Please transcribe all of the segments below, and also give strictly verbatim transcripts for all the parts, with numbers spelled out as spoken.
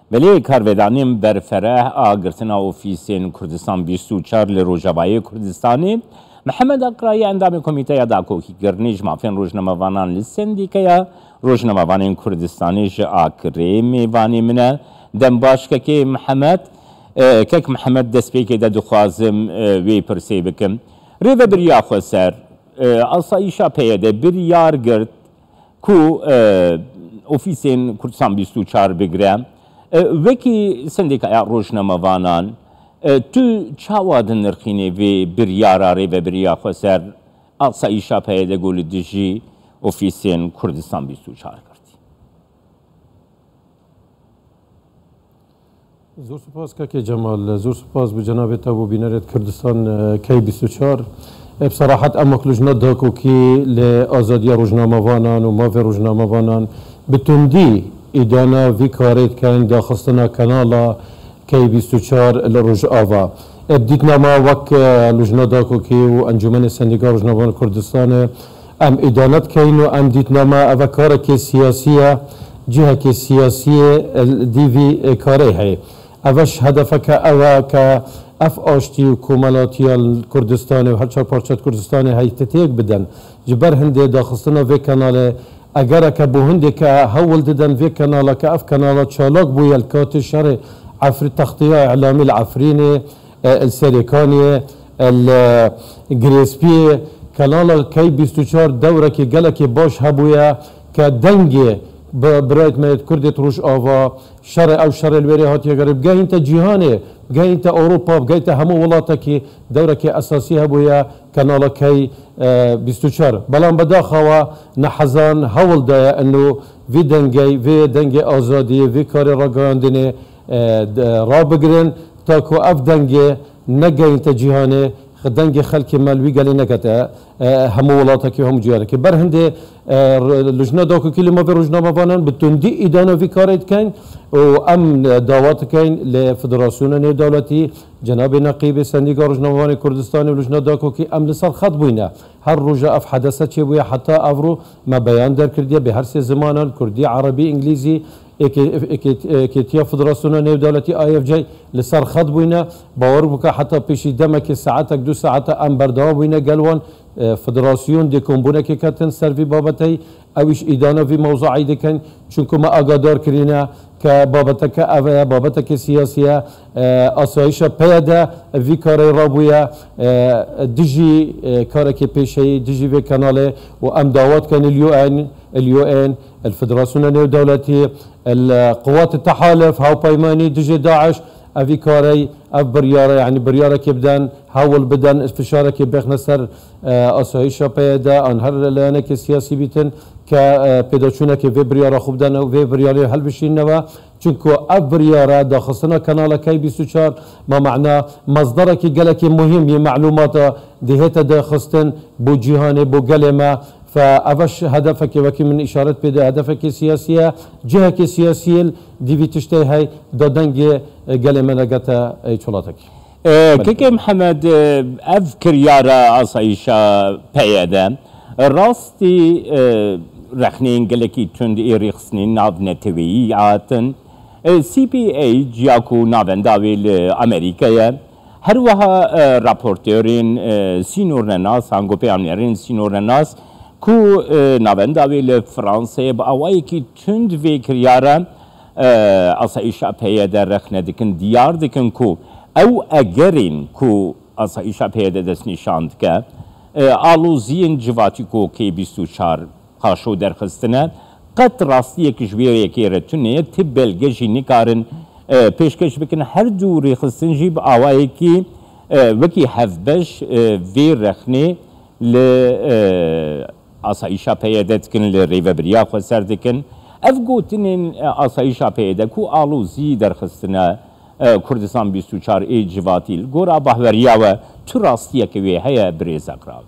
ولی کارودانیم برفره آگرتنا اوفیسین کردستان بیست و چهار لروجاوای کردستانی محمد اقرایی اندام کمیته داکوکی گرنیج مافین روزنامه‌وانان لسندیکیا روزنامه‌وانان کردستانی ج آکری میوانی منه دم باش که محمد کک محمد دست پیک ده دخوازم وی پرسی بکم ریو بریا خسر آسایشا پیده بریار گرد کو اوفیسین کردستان بیست و چهار بگرم وکی سندیکا روزنامه‌وانان تو چاواد نرخینی و بریاراری و بریا خسر آسایشا پیده گول دیجی اوفیسین کردستان بیست و چهار کردی. زور سپاس که جمال زور سپاس به جناب تابو بینرت کردستان کی بیست و چهار بصراحة أما كلجنا داكو كي لآزادية روزنامه‌وانان و ماف روزنامه‌وانان بتندي إدانا في كاريت كان داخستنا كنالا كي بیست و چهار لروج آوا ابديتنا ما وك لجنا داكو كي وأنجمن السنديكا روزنامه‌وان كردستان ام إدانت كين وام ديتنا ما أفا كارا كي سياسية جهة كي سياسية دي في كاري هاي أفاش هدفك أوا ك اف آشتی و کوملاتی کردستان و هر چهار پارچات کردستان هایی تتیک بدن جبر هنده داخستنا وی کانال اگر که بو هنده که هول ددن وی کانال که اف کانال چالاک بو یلکات شر عفر تغطیه اعلامی العفرینی السریکانی الگریسپی کانال کی بیست و چهار دوره که گله که باش هبویا که دنگی برایت مید کردت روش آوا شر او شر الوری هاتی گرب گه انت جهانه گه انت اوروپا گه انت همو ولاتا که دوره که اساسی هبویا کانالا کی بیست و چهار بلان بداخوا نحزان هول ده انو وی دنگی وی دنگی آزادی وی کار را گاندنه را بگرن تا که اف دنگی نگه انت جهانه دنگ خلک مالوی گلی نکته همو ولاتا که هم جهانه که بر هنده لجنه داکو کلی ما به روزنامه‌وانان بتندی ادانه وی کارید کن و ام دعوت کن لفدراسیون دولتی جناب نقیب سندیکا روزنامه‌وان کردستان و لجنه داکو که ام لسر خط بوینه هر روزه اف حدثه چه بویا حتی افرو ما بیان در کردیه به هر سه زمانان کردی عربی انگلیزی اکتیا فدراسیون دولتی آی اف جی لسر خط بوینه باور بکه حتی پیشی دمک ساعتک دو ساعت ام بردام بوینه گلوان فدراسیون دیکن بونه که کتن سروی بابتی اویش ایدانا وی موضوعی دیکن چونکه ما آگادار کرینه که بابتک اوه بابتک سیاسیه آسایش پیاده وی کاری رابویا دیجی کاری که پیشی دیجی وی کاناله و ام دعوت کن اليو ان اليو ان الفدراسیون الدولتی القوات التحالف هاو پیمانی دیجی داعش اوی کاری اف بریاره یعنی بریاره که بدن حاول بدن فشاره که بخنه سر آسایش پیاده آن هر لانه که سیاسی بیتن که پیداچونه که وی بریاره خوب دن و وی بریاره حل بشین نوا چونکو اف بریاره داخستنا کانال کی بیست و چهار ما معنا مصدره که گله که مهم یه معلومات دهیت داخستن بو جهانه بو گله ما فأفش هدفك وكي من إشارة بده هدفك سياسية جهة سياسية دي في تشتي هاي دادنج قال من لقتا شلاتك كيكي محمد أذكر يارا أصيشا بيادا راستي رخنين قالكي تند إيريخسنين ناف نتوي عاتن سي بي اي جياكو نافن داوي لأمريكا هر وها رابورتورين سينور ناس هنگو بيامنيرين سينور ناس کو ناونداوی لفرانسه با اوایی که تند ویکریارا آسایشا پیاده رخنه دکن دیار دکن کو او اگرین کو آسایشا پیاده دست نشاند که آلوزین جواتی کو که بیست و چهار خاشو درخستنه قد راستی کجویر یکی رتونه تب بلگه جی نکارن پیشکش بکن هر دو ریخستن جی با اوایی که وکی هفبش وی رخنه ل آسایشا پیاده دکن لریو بریا خو سر دکن اف گوتنین آسایشا پیاده کو آلوزی درخستنه کردستان بیست و چهار ای جواتیل گورا بحوریا و تو راستیه که وی هیا بریز اقراب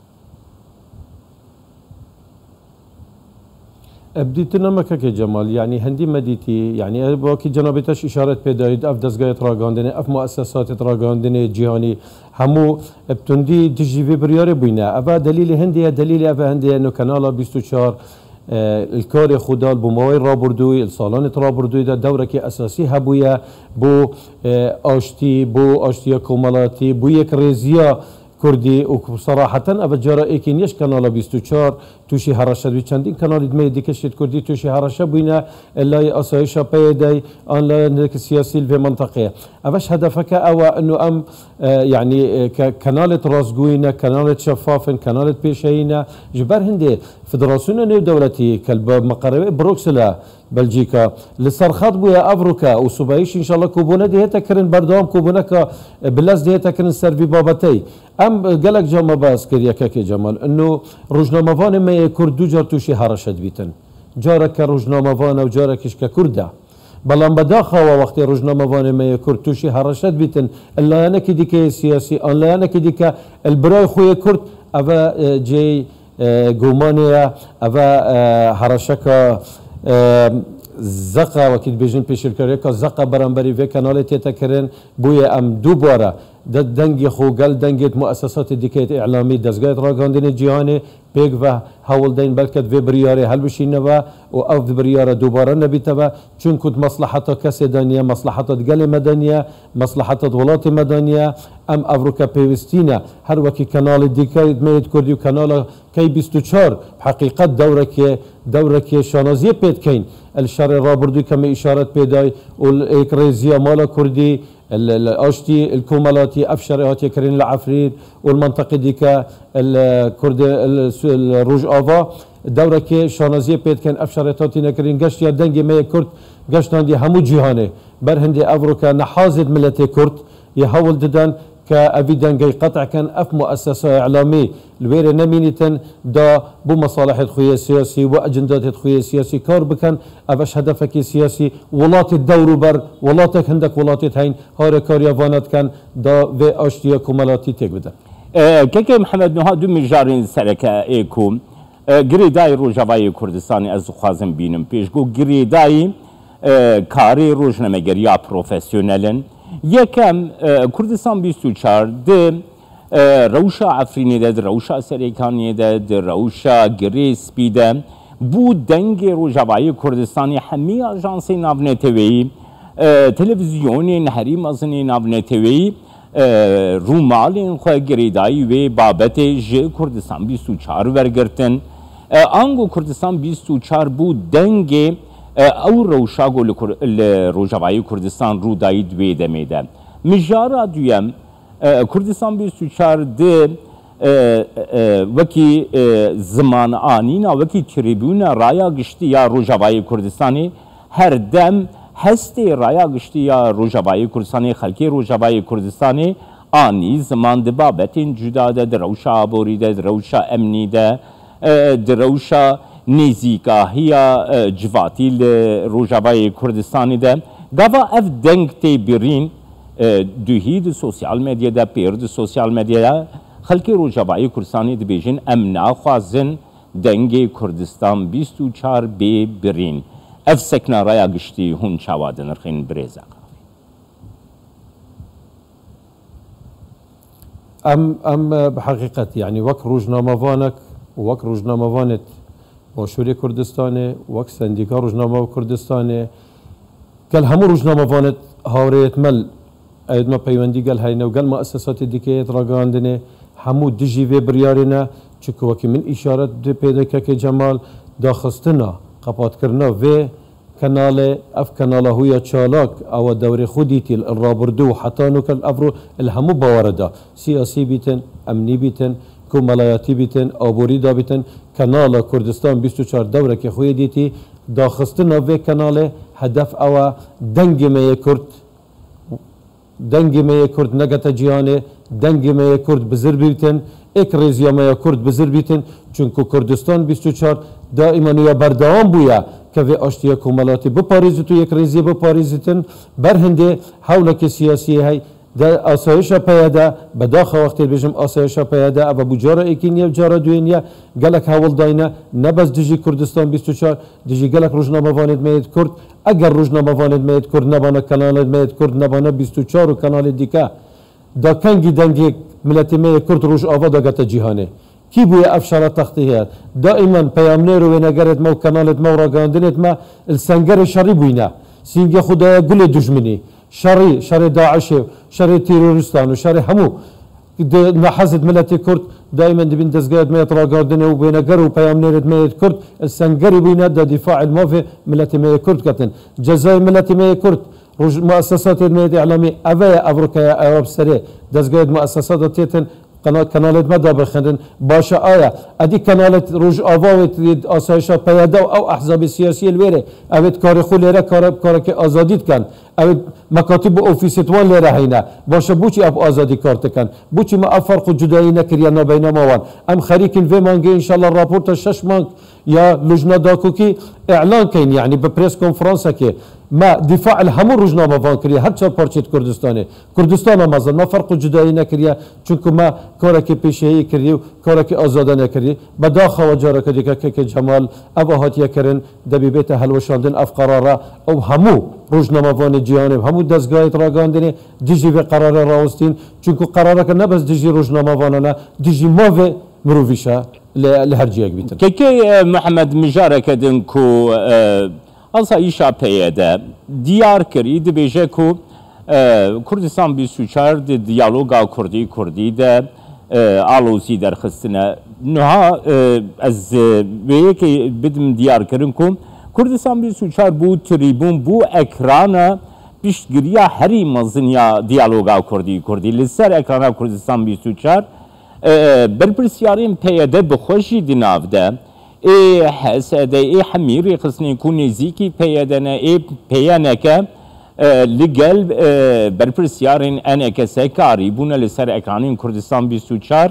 بديتنا مكة جمال يعني هندي مديتي يعني باكي جنابتش إشارة بدايد أف دزجاية راجاندني أف مؤسسات راجاندني جهاني همو بتندي تجي في بريارة بينا أفا دليل هندي دليل أفا هندي إنه كنالا بیست و چهار الكاري خدال بموای رابردوی السالان رابردوی دا دوره که اساسی هبویه بو آشتی بو آشتی کومالاتی بو یک ریزیا کردی و صراحة أبجارا إيكين يش كنالا بیست و چهار توشي هرشة بي چندين كنال دمي دي كشت كردي توشي هرشة بينا اللي أسايشة بيدي آن لا نك سياسي في منطقة أبش هدفك أو أنه أم يعني كنالة راسقوينا كنالة شفاف كنالة بيشينا جبر هندي فدراسيون نيو دولتي كالباب مقربة بروكسلا بلجيكا لسرخات بويا افروكا وسوبايش ان شاء الله كوبونا دي هتا كرن بردوام كوبونا كا بلاس دي هتا كرن سرفي بابتي ام قالك جاما باس كريا كاكي جمال انه روجنامافان ما يكور دو جار توشي هرشت بيتن جارك روجنامافان او جارك اشكا كردا بلان بداخا وقت روجنامافان ما يكور توشي هرشت بيتن الا انا كديك سياسي الا انا كديك البراي خويا كرد افا جي جومانيا افا هرشكا زقا وكيد بيجن بيشركريكا زقا برانبري في كانالي تيتكرن بويا ام دوبارا دنگي خو قال دنگيت مؤسسات ديكيت اعلامي دزگايت راغاندين جيهاني بيك و هول دين بلكت في برياري هل بشينوا و او في بريارة دوبارا نبيتوا چون كنت مصلحة كسي دانية مصلحة دقل مدنية مصلحة ولات مدنية ام افروكا بيوستينا هر وكي كانال ديكيت ميت كردي و كانال كي بیست و چهار حقيقة دورك دورك شانازية بيت كين الشر رابردو كما اشارت بيداي والاكريزيا مالا كردي الاشتي الكومالاتي افشرياتي كرين العفريت والمنطقه ديكا الكرد الروج افا دورك شانازيه بيت كان افشرياتي نكرين قشتيا دنجي ما كرد قشتان دي همو جهاني برهندي افروكا نحازد ملتي كرد يحاول ددان كأبيدان جاي قطع كان أف مؤسسة إعلامية الويرة نمينيتن دا بو مصالح الخوية السياسي وأجندات الخوية السياسي كار بكن أبش هدفك السياسي ولات الدور بر ولاتك عندك ولات هين هاري كاريافانات كان دا في أشتيا كمالاتي تقبدا أه كيكي محمد نها دو مجارين سركة إيكم أه قريداي روجاوي كردستاني از خوازم بينم بيشگو قريداي أه كاري روجنمگريا بروفيسيونالن یکم کردستان بیست و چهار ده روشا عفرینی ده روشا سریکانی ده ده روشا گریس بیده بود دنگ روجاوای کردستانی همی آژانسی ناونتوی تلویزیونی نهری مزنی ناونتوی رومالین خواه گریدایی و بابت جه کردستان بیست و چهار ورگرتن آنگو کردستان بیست و چهار بود دنگ او روشاگو روجاوای کردستان رو داید وی دمیده مجارا دویم کردستان بیست و چهار ده وکی زمان آنینا وکی تریبون رایا گشتی یا روجاوای کردستانی هر دم هستی رایا گشتی یا روجاوای کردستانی خلکی روجاوای کردستانی آنی زمان ده بابتین جدا ده دروشا آبوری ده دروشا امنی ده دروشا نزیکاهیا جواتی روجاوای کردستانی ده گاوا اف دنگ تی برین دوهید سوسیال مدیا ده پیر سوسیال مدیا خلکی روجاوای کردستانی ده بیجن امنا خوازن دنگ کردستان بیست و چهار بی برین اف سکنا رایا گشتی هون چاوادن رخین بریزا ام ام بحقيقة يعني وك روجنامافانك وك روجنامافانت باشوری کردستانه وک سندیکا روزنامه کردستانه کل همو روزنامه وانت هاوریت مل اید ما پیوندی گل هاینه و گل مؤسسات دیکه راگاندنه همو دجی و بریارینه چکو وکی من اشارت ده پیدا که جمال داخستنا قپات کرنا و كنال اف كنال هويا تشالاك او دوري خوديتي الرابردو حتى نوك الافرو الهمو بواردا سياسي بيتن امني بيتن كومالاياتي بيتن ابوريدا بيتن كنال كردستان بیست و چهار دوره که خوی دیتی داخستنا و كنال هدف او دنگ مي كرد دنگ مي كرد نگت جيانه دنگ مي كرد بزر بيتن اك ريزيا مي كرد بزر بيتن چونكو كردستان بیست و چهار دائما يا بردوام بويا كفي اشتيا كومالاتي بپاريزتو يك ريزي بپاريزتن برهنده حولك سياسي هاي ده آسایشا پیاده بداخل وقتی بجم آسایشا پیاده اما بجاره ایکینیا بجاره دوینیا گلک هول داینه نبز دجی کردستان بیست و چهار دجی گلک روزنامه وانید میید کرد اگر روزنامه وانید میید کرد نبانه کانال میید کرد نبانه بیست و چهار و کانال دیکه دا کنگی دنگی ملتی میید کرد روش آوا دا گتا جیهانه كي بويا افشار تخطيها دائما بيامنير وينقرت مو كنالت مو راقاندنت ما السنقر شري بوينا سينجي خدايا قل دجمني شري شري داعش شري تيرورستان وشري همو نحزت ملتي كرد دائما دبين دزقات ما يتراقاندن وبينقر وبيامنير ما يتكرد السنقر بوينا دا دفاع الموفي ملتي ما يكرد كتن جزائر ملتي ما يكرد مؤسسات الميديا الإعلامية أبايا أفريقيا أوروب سري دزقات مؤسسات تيتن كنالت مدى بخندن باشا آية أدي كنالت روج آواوت آسایشا پیدا أو أحزاب سياسية الويري أبد كارخو ليرا كارك آزاديت كان أبد مكاتب أوفيسيتوان ليرا هينا باشا بوچي أب آزادي كارت كان بوچي ما أفرق جدائي نكريانا بينما وان أم خريكين في مانجي إن شاء الله الرابورت شش مانك يا لجنة داكوكي إعلان كين يعني ببريس كونفرنسا كي ما دفاع الهمو روجنامه فان كريا هر چهار پارچه کردستانه کردستان مازن ما فرق جدایی نکریا چونکه ما کارکی پیشهی کردیم کارکی آزاده نکردیم بداخل و جاره کدی که جمال ابهاتیه کردن دبی بیت هلوشاندن اف قراره او همو روجنامه فان جهان همو دستگاه راگاندنی دیجی به قرار راوستین چونکه قراره که نه بس دیجی روجنامه فانه دیجی ما و مروفیشه لهرجیک بیتن که که محمد مجاره کدن کو آسایشا پیدا دیار کری دبیجه کو کردستان بیست و چهار دیالوگا کردی کردی ده آلوزی در خستنه نها از وی که بدم دیار کردن کم کردستان بیست و چهار بو تریبون بو اکرانا پیشگیری هری مزنیا دیالوگا کردی کردی لسر اکرانا کردستان بیست و چهار برپرسیارین پیدا بخوشی دناف ده ای حسده ای حمیری خصنی کنی زیکی پیادنه ای پیانکه لگل برپرسیارین انکه سکاری بونه لسر اکرانین کردستان بیست و چهار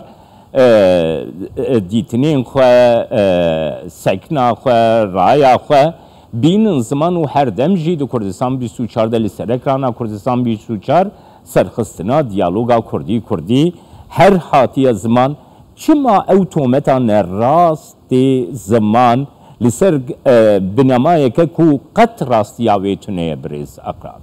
دیتنین خواه سکنا خواه رایا خواه بین زمان و هر دم جید کردستان بیست و چهار ده لسر اکرانا کردستان بیست و چهار سرخستنا دیالوگا کردی کردی هر حاتی زمان چما اوتومتان راست زمان لسر بنمایه که کو قط راستیاوی تونه برز اقرار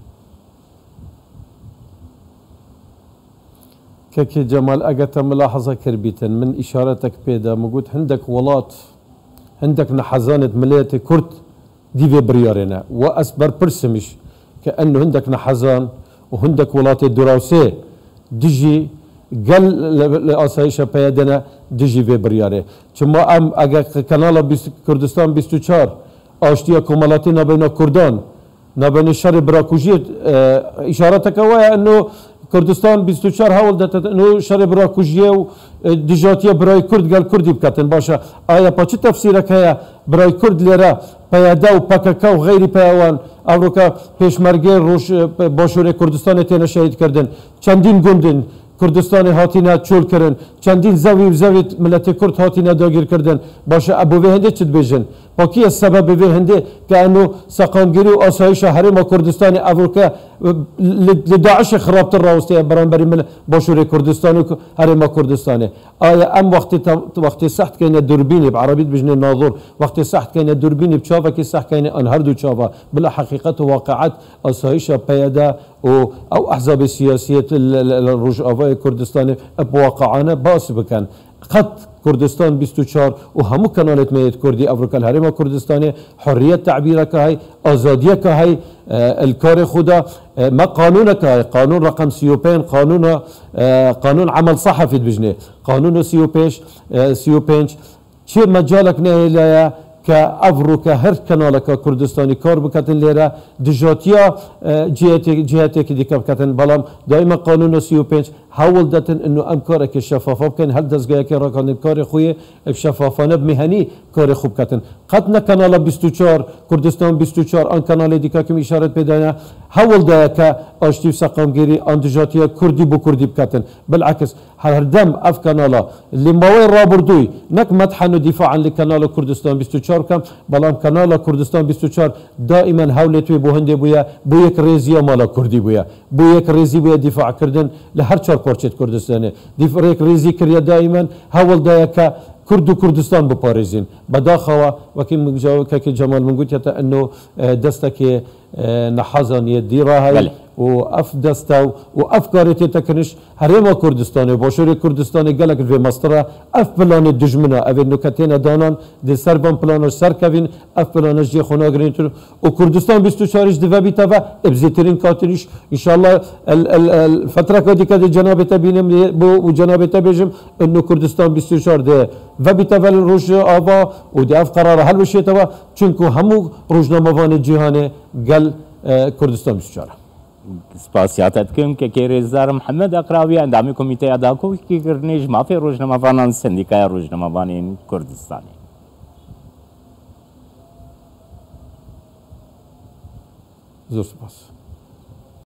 كي جمال أجت ملاحظة كربيتا من إشارتك بيدا موجود عندك ولات عندك نحزانة ملاية كرد دي في بريارنا وأسبر برسمش كأنه عندك نحزان وعندك ولات الدراوسي ديجي قال لآسایشا پیادنا دیجی في برياره چما ام اگر کانال کردستان بیست و چهار آشتیا کمالاتی نبین کردان نبین شر براکوژی اشارتك هو انه كردستان بیست و چهار هول دات انه شر براکوژی و دیجاتیا برای کرد قال کردی بکتن باشا آیا پاچه تفسیرك هيا برای کرد لیرا پیاده و پککا و غیری پیوان امریکا پیشمرگی روش باشور کردستان تینا شهید کردن چندین گندن کردستان هاتینا چول کردن چندین زوی و زوی ملت کرد هاتینا داگیر کردن باشه ابو به هنده چت بیجن پاکی السبب به هنده که انو سقامگیری و آسایش حرم کردستان افریقا لداعش خرابت راوسته برانبری مل باشور کردستان و حرم کردستانه آیا ام وقتی وقتی سخت کینه دوربینی بعربی بجن ناظر وقتی سخت کینه دوربینی بچافه کی سخت کینه ان هر دو چافه بلا حقیقت و واقعات آسایش پیاده او او احزاب سیاسیت الرجعه كردستان بواقعنا باس بكن قد كردستان بیست و چهار و همو كنالت ميت كردي افريقيا الهرم كردستاني حريه تعبير كهي ازاديه كهي الكار خدا ما قانون كهي قانون رقم سی و پنج قانون قانون عمل صحفي بجنه قانون سی و پنج سی و پنج چه مجالك نهي كأفريقيا هر كنالك كردستاني كار بكتن ليرا دجاتيا جهتك جهتك دي كتن بلام دائما قانون سی و پنج حاول دتن انه ام كارك الشفافه كان هل دزگاه كي راكان كار خويه بشفافانه بمهني كار خوب كتن قطنا كنال بیست و چهار كردستان بیست و چهار ان كنال ديكا كم اشاره بدانا حاول ده كا اشتيف سقامگيري ان دجاتيا كردي بو كردي بكتن بالعكس هر دم اف كنالا اللي موين رابردوي نك مدحن دفاعا لكنال كردستان بیست و چهار كم بلام كنال كردستان بیست و چهار دائما حاولت بو هندي بويا بويك ريزيا مالا كردي بويا بويك ريزي بويا دفاع كردن لهر چهار پارچه کردستانه دیفرک ریزی کریا دائما حول دایا که کرد و کردستان بپارزین بداخوا وكي مجاو كي جمال منقول انه دستك نحزن يديرها و اف دستا و اف کارتی تکنش هرما کردستان باشور کردستان گلک و مسترا اف پلان دجمنا او نکتین دانان دی سربان پلانش سر کوین اف پلانش جی خونا گرین و کردستان بیست و چهارش دی وبی تا ابزیترین کاتریش ان شاء الله الفتره کدی کدی جناب تبینم بو جناب تبیجم انه کردستان بیست و چهار دی وبی تا ول روز آوا و دی اف قرار حل بشه تا چونکو همو روزنامه‌وان جهانی گل کردستان بیست و چهار سپاسیاتت کم که که رزدار محمد اقراوی اندامی کمیته اداکو که گرنیج مافی روزنامه‌وانان سندیکای روزنامه‌وان کردستانی زور سپاس